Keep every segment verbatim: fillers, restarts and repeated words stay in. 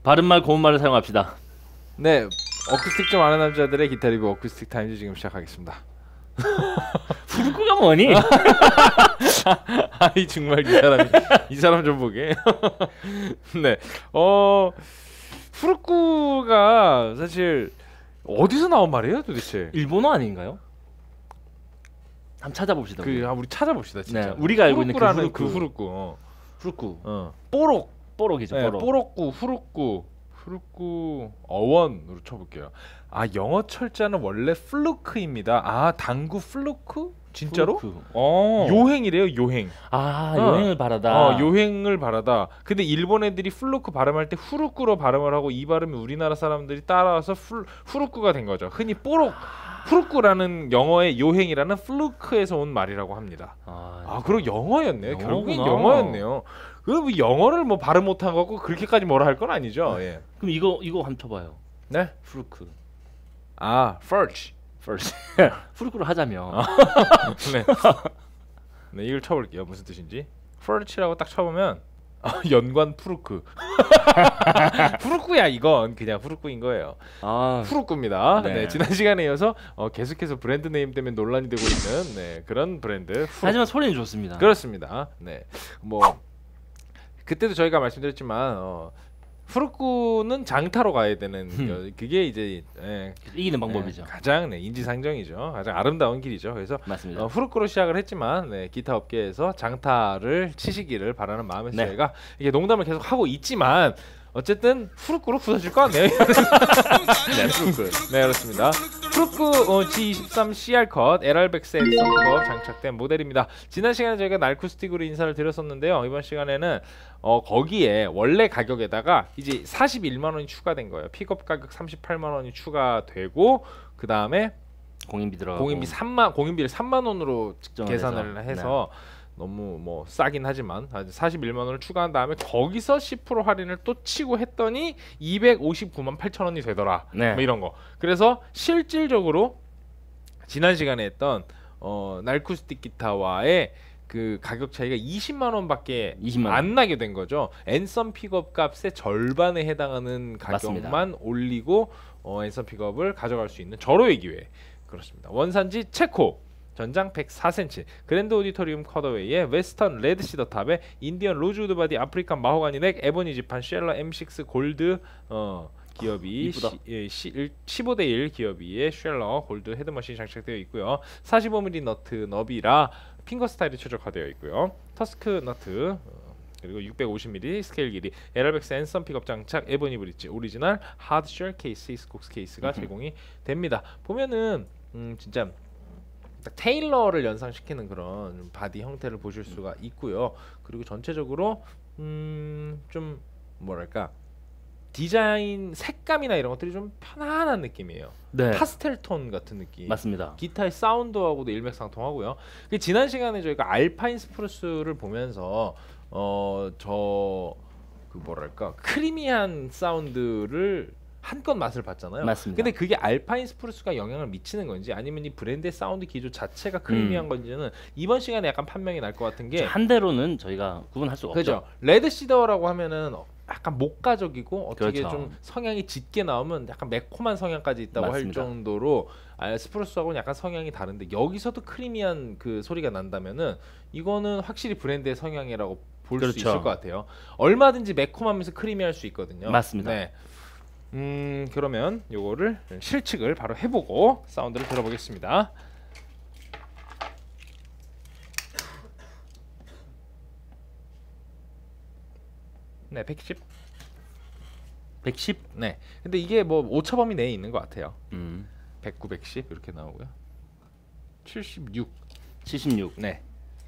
바른말 고운말을 사용합시다. 네, 어쿠스틱 좀 아는 남자들의 기타 리뷰 어쿠스틱 타임즈 지금 시작하겠습니다. 후루쿠가 뭐니? 아이 정말 이 사람이 이 사람 좀 보게. 네, 어 후루쿠가 사실 어디서 나온 말이에요, 도대체? 일본어 아닌가요? 한번 찾아봅시다. 그 아, 우리 찾아봅시다, 진짜. 네, 우리가 알고 있는 그 후루쿠라는 후루쿠. 그 후루쿠. 어. 후루쿠. 어. 뽀록. 뽀록이죠. 네, 뽀록. 뽀록구, 후루쿠, 후루쿠 어원으로 쳐볼게요. 아, 영어 철자는 원래 플루크입니다. 아, 당구 플루크? 진짜로? 후루쿠. 어. 요행이래요, 요행. 아, 어. 요행을 바라다. 어, 요행을 바라다. 근데 일본 애들이 플루크 발음할 때 후루쿠로 발음을 하고 이 발음이 우리나라 사람들이 따라와서 후, 후루쿠가 된 거죠. 흔히 뽀록, 후루쿠라는 영어의 요행이라는 플루크에서 온 말이라고 합니다. 아, 아, 그리고 영어였네요. 영어구나. 결국엔 영어였네요. 그럼 영어를 뭐 발음 못한 거고 그렇게까지 뭐라 할 건 아니죠. 예. 그럼 이거 이거 한번 쳐봐요. 네. 후루쿠. 아, first. first. 후루쿠를 하자면. 네. 네, 이걸 쳐볼게요. 무슨 뜻인지. first라고 딱 쳐보면 어, 연관 푸르크. 푸르크야 이건 그냥 푸르크인 거예요. 아, 푸르크입니다. 네. 네. 지난 시간에 이어서 어, 계속해서 브랜드 네임 때문에 논란이 되고 있는 네, 그런 브랜드. 후루쿠. 하지만 소리는 좋습니다. 그렇습니다. 네, 뭐 그때도 저희가 말씀드렸지만 어, 후루쿠는 장타로 가야 되는 어, 그게 이제 예, 이기는 방법이죠. 예, 가장 네, 인지상정이죠. 가장 아름다운 길이죠. 그래서 맞습니다. 어, 후루쿠로 시작을 했지만 네, 기타 업계에서 장타를 치시기를 바라는 마음에서 네. 저희가 이게 농담을 계속 하고 있지만 어쨌든 후루쿠로 부서질 것 같네요. 네, 후루쿠. 네, 그렇습니다. 후루쿠 어, 지 이십삼 씨알 컷 엘알백스 앤썸픽업 장착된 모델입니다. 지난 시간에 저희가 날쿠스틱으로 인사를 드렸었는데요. 이번 시간에는 어, 거기에 원래 가격에다가 이제 사십일만 원이 추가된 거예요. 픽업 가격 삼십팔만 원이 추가되고 그 다음에 공인비 들어가고 공인비 삼만 공인비를 삼만 원으로 측정을 계산을 해서. 해서 너무 뭐 싸긴 하지만 사십일만 원을 추가한 다음에 거기서 십 퍼센트 할인을 또 치고 했더니 이백오십구만 팔천 원이 되더라. 네. 뭐 이런 거. 그래서 실질적으로 지난 시간에 했던 어, 날쿠스틱 기타와의 그 가격 차이가 이십만 원밖에 이십만 원. 안 나게 된 거죠. 앤썸 픽업 값의 절반에 해당하는 가격만 맞습니다. 올리고 어, 앤썸 픽업을 가져갈 수 있는 절호의 기회. 그렇습니다. 원산지 체코, 전장 백사 센티미터, 그랜드 오디토리움 컷어웨이의 웨스턴 레드 시더 탑에 인디언 로즈우드 바디, 아프리칸 마호가니 넥, 에보니 지판, 쉘러 엠 식스 골드 어, 기업이 이쁘다. 시, 예, 시, 십오 대 일 기업이의 쉘러 골드 헤드머신이 장착되어 있고요. 사십오 밀리미터 너트 너비라 핑거 스타일이 최적화되어 있고요. 터스크 너트 어, 그리고 육백오십 밀리미터 스케일 길이, 엘알백스 앤썸 픽업 장착, 에보니 브릿지, 오리지널 하드쉘 케이스, 이스콕스 케이스가 제공이 됩니다. 보면은 음, 진짜 딱 테일러를 연상시키는 그런 바디 형태를 보실 수가 있고요. 그리고 전체적으로 음, 좀 뭐랄까 디자인 색감이나 이런 것들이 좀 편안한 느낌이에요. 네. 파스텔 톤 같은 느낌. 맞습니다. 기타의 사운드하고도 일맥상통하고요. 그 지난 시간에 저희가 알파인 스프루스를 보면서 어 저 그 뭐랄까 크리미한 사운드를 한껏 맛을 봤잖아요. 맞습니다. 근데 그게 알파인 스프루스가 영향을 미치는 건지 아니면 이 브랜드의 사운드 기조 자체가 크리미한 음. 건지는 이번 시간에 약간 판명이 날 것 같은 게 한 대로는 저희가 구분할 수가 그죠. 없죠. 레드 시더라고 하면은 약간 목가적이고 어떻게 그렇죠. 좀 성향이 짙게 나오면 약간 매콤한 성향까지 있다고 맞습니다. 할 정도로 아, 스프루스하고는 약간 성향이 다른데 여기서도 크리미한 그 소리가 난다면은 이거는 확실히 브랜드의 성향이라고 볼 수 그렇죠. 있을 것 같아요. 얼마든지 매콤하면서 크리미할 수 있거든요. 맞습니다. 네. 음 그러면 요거를 실측을 바로 해보고 사운드를 들어보겠습니다. 네, 백십. 백십. 네. 근데 이게 뭐 오차범위 내에 있는 것 같아요. 음. 백구, 백십 이렇게 나오고요. 칠십육. 칠십육. 네.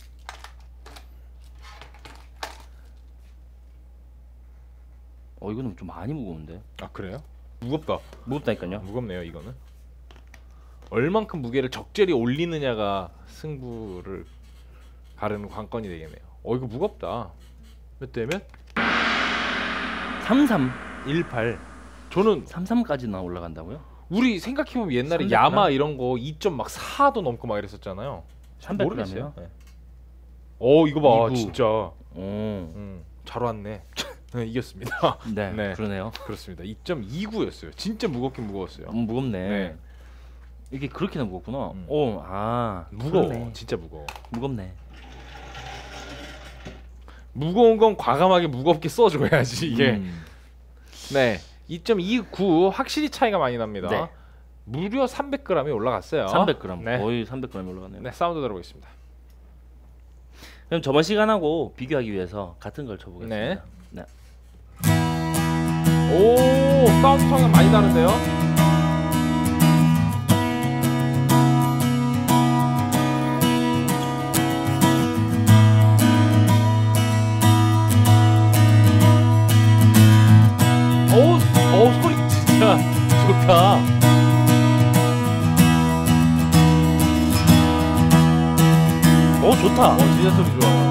어, 이거는 좀 많이 무거운데. 아, 그래요? 무겁다. 무겁다니까요. 무겁네요, 이거는. 얼만큼 무게를 적절히 올리느냐가 승부를 가르는 관건이 되겠네요. 어, 이거 무겁다. 몇 대 몇? 삼삼. 십팔. 저는 삼삼까지나 올라간다고요? 우리 생각해보면 옛날에 삼백 야마 그램? 이런 거 이 점 막 사도 넘고 막 이랬었잖아요. 삼백 모르겠어요. 그램이요? 네. 어, 이거 봐. 이구. 진짜. 오. 음, 잘 왔네. 네, 이겼습니다. 네, 네. 그러네요. 그렇습니다. 이 점 이구였어요. 진짜 무겁긴 무거웠어요. 음, 무겁네. 네. 이게 그렇게나 무겁구나. 음. 오, 아, 무거워. 그러네. 진짜 무거워. 무겁네. 무거운 건 과감하게 무겁게 써줘야지 이게. 음. 네, 이 점 이구 확실히 차이가 많이 납니다. 네. 무려 삼백 그램이 올라갔어요. 삼백 그램. 네. 거의 삼백 그램이 올라갔네요. 네, 사운드 들어보겠습니다. 그럼 저번 시간하고 비교하기 위해서 같은 걸 쳐보겠습니다. 네. 네. 오, 사운드 성향 많이 다른데요? 오, 오 소리 진짜 좋다. 오, 좋다. 어, 진짜 소리 좋아요.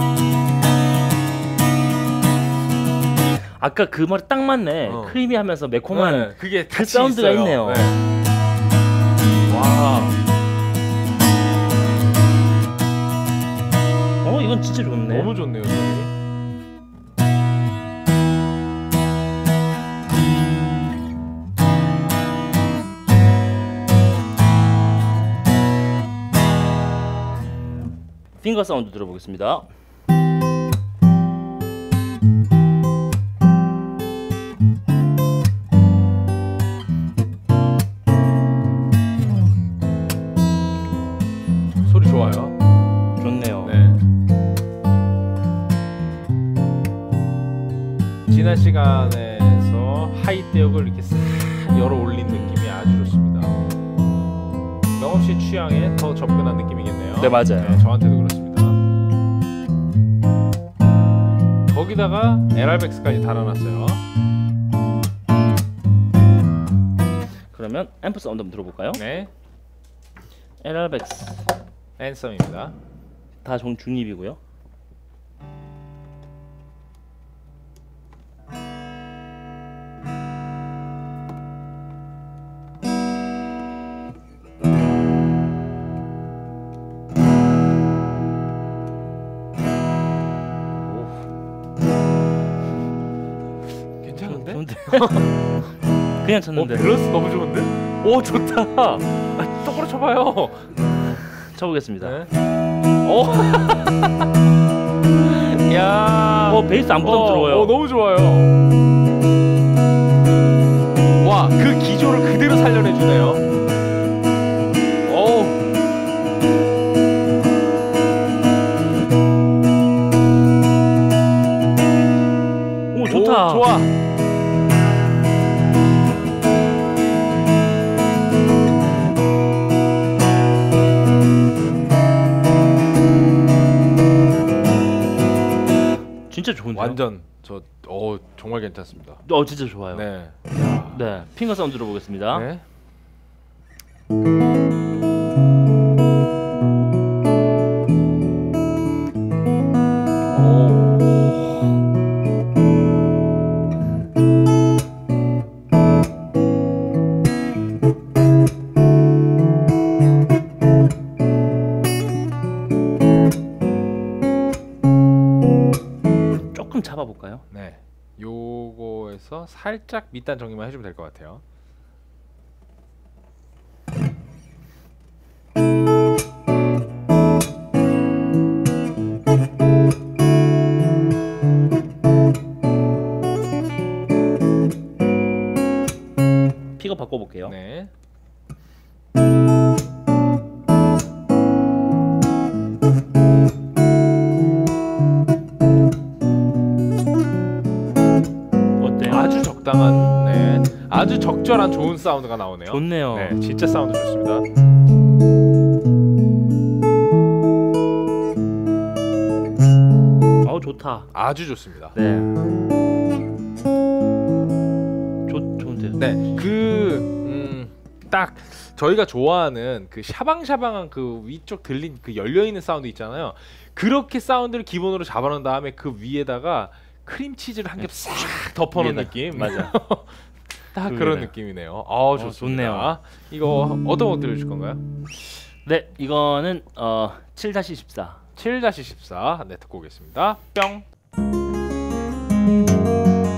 아까 그 말이 딱 맞네. 어. 크리미하면서 매콤한 네, 그게 그 같이 사운드가 있어요. 있네요. 네. 와, 어, 이건 진짜 좋네. 너무 좋네요 소리. 핑거 사운드 들어보겠습니다. 소리 좋아요. 좋네요. 네. 지난 시간에서 하이 대역을 이렇게 싹 열어 올린 느낌이 아주 좋습니다. 명업 씨 취향에 더 접근한 느낌이겠네요. 네, 맞아요. 네, 저한테도 그렇습니다. 거기다가 엘알백스까지 달아놨어요. 그러면 앰프 사운드 한번 들어볼까요? 네, 엘알백스 앤썸입니다. 다 종 중립이고요. 괜찮은데? 좋은데? 그냥 어, 쳤는데. 밸런스 너무 좋은데? 오, 좋다. 아, 똑바로 쳐봐요. 쳐보겠습니다. 네. 어. 야. 어, 베이스 안 부담스러워요. 어, 어, 너무 좋아요. 와, 그 기조를 그대로 살려내 주네요. 어. 오, 좋다. 오, 좋아. 진짜 좋은데요? 완전 저 어, 정말 괜찮습니다. 어, 진짜 좋아요. 네. 네, 핑거 사운드 들어보겠습니다. 네. 조금 잡아볼까요? 네. 요거에서 살짝 밑단 정리만 해주면 될 것 같아요. 픽업 바꿔볼게요. 네. 어때요? 아주 적당한, 네, 아주 적절한 좋은 사운드가 나오네요. 좋네요. 네, 진짜 사운드 좋습니다. 아우, 좋다. 아주 좋습니다. 네. 좋 좋은데요. 네, 그, 음, 딱 저희가 좋아하는 그 샤방샤방한 그 위쪽 들린 그 열려 있는 사운드 있잖아요. 그렇게 사운드를 기본으로 잡아놓은 다음에 그 위에다가 크림치즈를 한 겹 싹 덮어놓은 위에다. 느낌. 맞아. 딱 그 그런 위에다. 느낌이네요. 아, 좋습니다. 좋네요. 이거 어떤 거 들려줄 건가요? 네, 이거는 어 칠 십사. 칠 십사. 네, 듣고 오겠습니다. 뿅.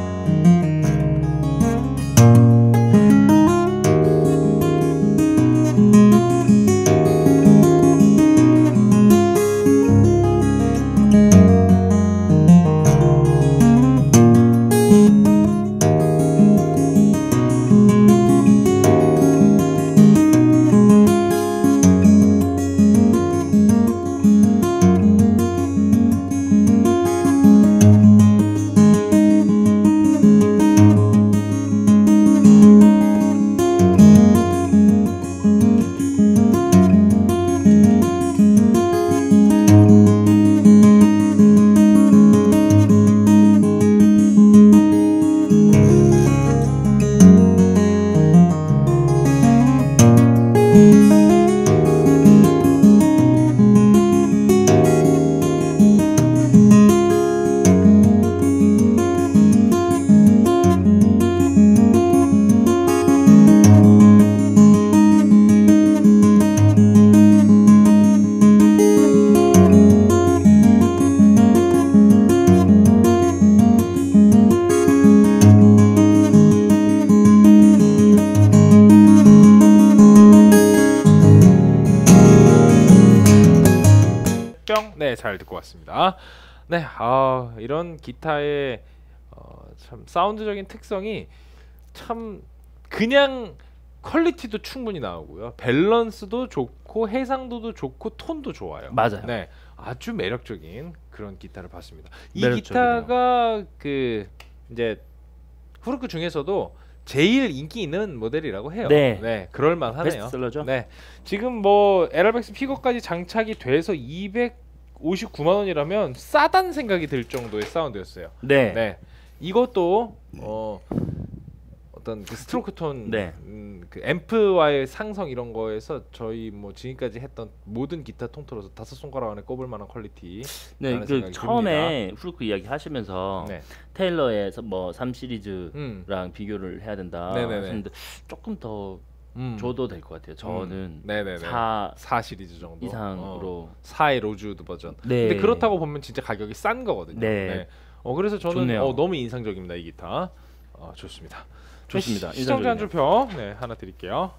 뿅. 네, 잘 듣고 왔습니다. 네, 아 이런 기타의 어, 참 사운드적인 특성이 참 그냥 퀄리티도 충분히 나오고요. 밸런스도 좋고 해상도도 좋고 톤도 좋아요. 맞아요. 네, 아주 매력적인 그런 기타를 봤습니다. 이 매력적이네요. 기타가 그 이제 후르크 중에서도 제일 인기 있는 모델이라고 해요. 네. 그럴 만하네요. 베스트셀러죠. 네, 지금 뭐 에럴백스 픽업까지 장착이 돼서 이백오십구만 원이라면 싸단 생각이 들 정도의 사운드였어요. 네. 네, 이것도 어 어떤 그 스트로크 톤, 네. 음, 그 앰프와의 상성 이런 거에서 저희 뭐 지금까지 했던 모든 기타 통틀어서 다섯 손가락 안에 꼽을 만한 퀄리티. 네, 라는 그 생각이 처음에 후르크 이야기 하시면서 네. 테일러의 뭐 삼 시리즈랑 음. 비교를 해야 된다 네네네. 하셨는데 조금 더 음. 줘도 될 것 같아요. 저는 음. 네네네. 사 사 시리즈 정도 이상으로. 어. 사의 로즈우드 버전. 네. 근데 그렇다고 보면 진짜 가격이 싼 거거든요. 네. 어 그래서 저는 좋네요. 어, 너무 인상적입니다 이 기타. 어, 좋습니다. 좋습니다. 시- 시청자 한 인상적이네요. 줄평 네 하나 드릴게요.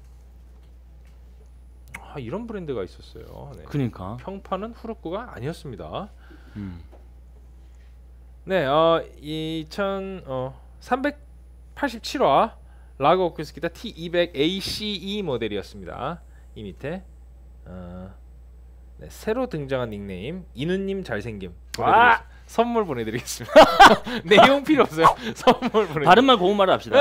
아 이런 브랜드가 있었어요. 네. 그러니까. 평판은 후르쿠가 아니었습니다. 음. 네, 어 이천 어 삼백팔십칠 화 라그 오쿠스 기타 티 이백 에이씨이 모델이었습니다. 이 밑에 어, 네, 새로 등장한 닉네임 이누님 잘생김 보내드리겠습니다. 선물 보내드리겠습니다. 내용 필요 없어요. 선물 보내. 바른말 고운말을 합시다.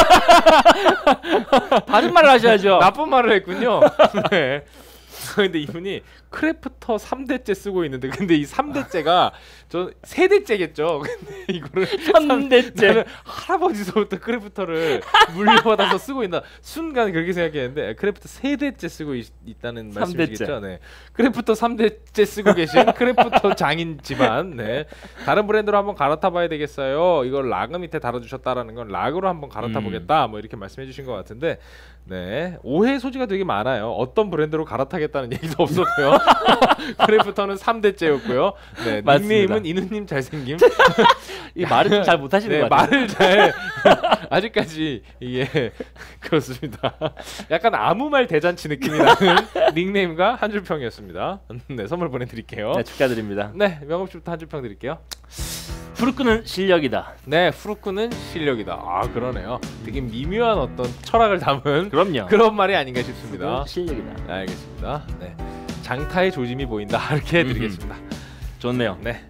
바른말을 하셔야죠. 나쁜 말을 했군요. 네. 근데 이분이 크래프터 삼 대째 쓰고 있는데 근데 이 삼 대째가 저 세 대째겠죠. 근데 이거를 삼 대째. 나는 할아버지서부터 크래프터를 물려받아서 쓰고 있나 순간 그렇게 생각했는데 크래프터 세 대째 쓰고 있, 있다는 삼 대째. 말씀이시겠죠. 네. 크래프터 삼 대째 쓰고 계신 크래프터 장인 집안. 네. 다른 브랜드로 한번 갈아타 봐야 되겠어요. 이걸 라그 밑에 달아주셨다라는 건 라그로 한번 갈아타 보겠다. 뭐 이렇게 말씀해 주신 것 같은데 네. 오해 소지가 되게 많아요. 어떤 브랜드로 갈아타겠다는 얘기도 없었고요. 크래프터는 삼 대째였고요. 네. 맞습니다. 닉네임은 이누님 잘생김. 이 말을 좀 잘 못하시는 네, 것 같아요. 말을 잘 아직까지 이게 그렇습니다. 약간 아무 말 대잔치 느낌이 나는 닉네임과 한 줄 평이었습니다. 네, 선물 보내드릴게요. 네, 축하드립니다. 네, 명업씨부터 한 줄 평 드릴게요. 후르크는 실력이다. 네, 후루쿠는 실력이다. 아 그러네요. 되게 미묘한 어떤 철학을 담은 그럼요. 그런 말이 아닌가 싶습니다. 실력이다. 네, 알겠습니다. 네, 장타의 조짐이 보인다. 이렇게 해드리겠습니다. 좋네요. 네.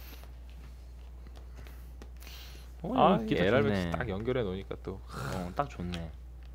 어, 아, 이거 기타 에럴백스 좋네. 딱 연결해 놓으니까 또. 어, 딱 좋네.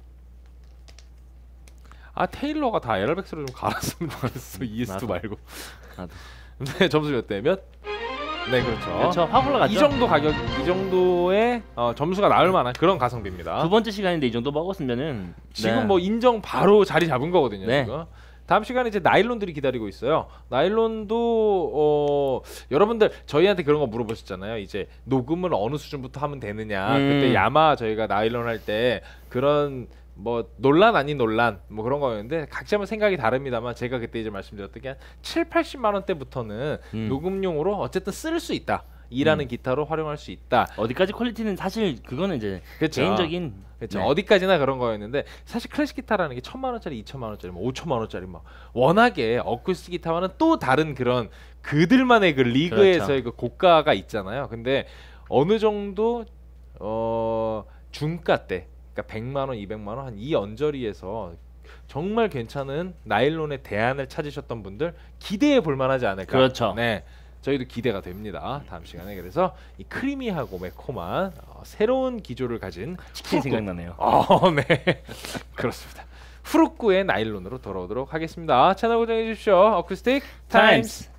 아 테일러가 다 에럴백스로 좀 갈았으면 좋겠어. 이에스투 나도. 말고. 나도. 네, 점수 몇 대? 몇? 네, 그렇죠. 그렇죠. 확 올라갔죠. 이 정도 가격, 이 정도의 어, 점수가 나올 만한 그런 가성비입니다. 두 번째 시간인데 이 정도 먹었으면은 지금 네. 뭐 인정 바로 자리 잡은 거거든요. 네. 지금. 다음 시간에 이제 나일론들이 기다리고 있어요. 나일론도 어, 여러분들 저희한테 그런 거 물어보셨잖아요. 이제 녹음을 어느 수준부터 하면 되느냐. 음. 그때 야마 저희가 나일론 할 때 그런 뭐 논란 아닌 논란 뭐 그런 거였는데 각자만 생각이 다릅니다만 제가 그때 이제 말씀드렸던 게 한 칠, 팔십만 원대부터는 음. 녹음용으로 어쨌든 쓸 수 있다. 이라는 음. 기타로 활용할 수 있다. 어디까지 퀄리티는 사실 그거는 이제 그쵸. 개인적인 그렇죠. 네. 어디까지나 그런 거였는데 사실 클래식 기타라는 게 천만 원짜리, 이천만 원짜리, 뭐 오천만 원짜리 막 워낙에 어쿠스틱 기타와는 또 다른 그런 그들만의 그 리그에서의 그렇죠. 그 고가가 있잖아요. 근데 어느 정도 어 중가 때, 그러니까 백만 원, 이백만 원 한 이 언저리에서 정말 괜찮은 나일론의 대안을 찾으셨던 분들 기대해 볼 만하지 않을까. 그렇죠. 네. 저희도 기대가 됩니다. 다음 시간에. 그래서 이 크리미하고 매콤한 어, 새로운 기조를 가진 치킨 후루쿠. 생각나네요. 어, 네. 그렇습니다. 후루쿠의 나일론으로 돌아오도록 하겠습니다. 채널 고정해 주십시오. 어쿠스틱 타임스. 타임스.